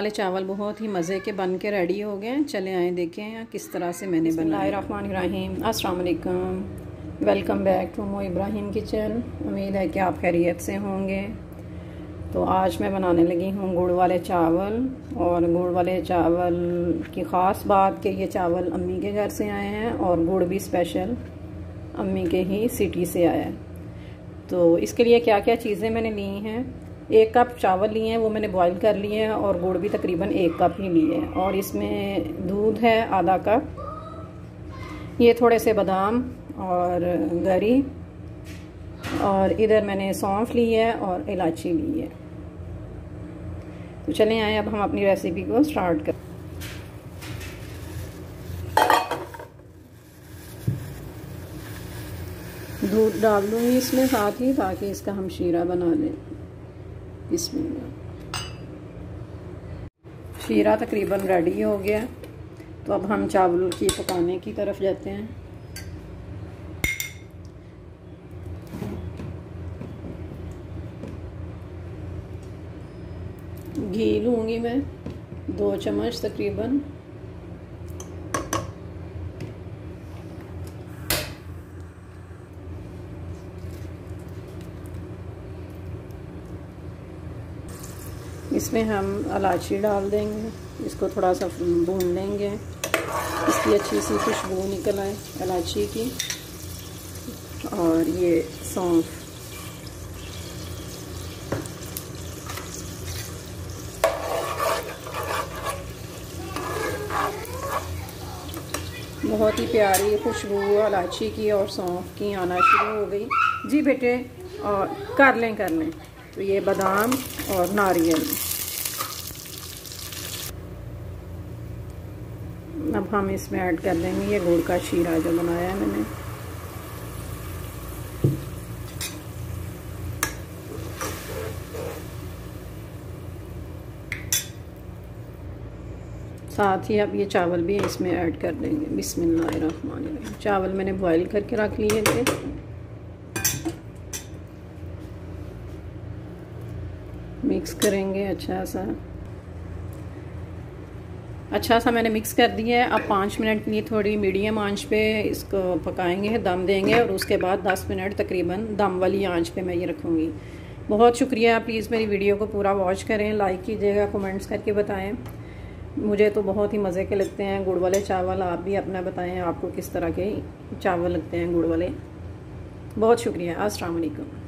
वाले चावल बहुत ही मज़े के बन के रेडी हो गए हैं। चले आए देखें किस तरह से मैंने बनाया। बिस्मिल्लाहिर्रहमानिर्रहीम, अस्सलाम वालेकुम, वेलकम बैक टू मो इब्राहिम किचन। उम्मीद है कि आप खैरियत से होंगे। तो आज मैं बनाने लगी हूँ गुड़ वाले चावल। और गुड़ वाले चावल की ख़ास बात कि ये चावल अम्मी के घर से आए हैं और गुड़ भी स्पेशल अम्मी के ही सिटी से आया है। तो इसके लिए क्या क्या चीज़ें मैंने ली हैं। 1 कप चावल लिए हैं, वो मैंने बॉईल कर लिए हैं, और गुड़ भी तकरीबन 1 कप ही लिए हैं। और इसमें दूध है आधा कप, ये थोड़े से बादाम और गरी, और इधर मैंने सौंफ ली है और इलायची ली है। तो चलें आए अब हम अपनी रेसिपी को स्टार्ट करें। दूध डाल दूँगी इसमें साथ ही, ताकि इसका हम शीरा बना लें। इसमें शीरा तकरीबन रेडी हो गया। तो अब हम चावल की पकाने की तरफ जाते हैं। घी लूँगी मैं 2 चम्मच तकरीबन। इसमें हम इलायची डाल देंगे, इसको थोड़ा सा भून लेंगे, इसकी अच्छी सी खुशबू निकल आए इलायची की। और ये सौंफ, बहुत ही प्यारी खुशबू इलायची की और सौंफ की आना शुरू हो गई। जी बेटे, और कर लें। तो ये बादाम और नारियल। अब हम इसमें ऐड कर देंगे ये गुड़ का शीरा जो बनाया है मैंने। साथ ही अब ये चावल भी इसमें ऐड कर देंगे। बिस्मिल्लाहिर्रहमानिर्रहीम। चावल मैंने बॉईल करके रख लिए थे। मिक्स करेंगे अच्छा सा मैंने मिक्स कर दिया है। अब 5 मिनट के लिए थोड़ी मीडियम आंच पे इसको पकाएंगे, दम देंगे, और उसके बाद 10 मिनट तकरीबन दम वाली आंच पे मैं ये रखूँगी। बहुत शुक्रिया। प्लीज़ मेरी वीडियो को पूरा वॉच करें, लाइक कीजिएगा, कमेंट्स करके बताएं। मुझे तो बहुत ही मज़े के लगते हैं गुड़ वाले चावल। आप भी अपना बताएं आपको किस तरह के चावल लगते हैं गुड़ वाले। बहुत शुक्रिया। अस्सलाम वालेकुम।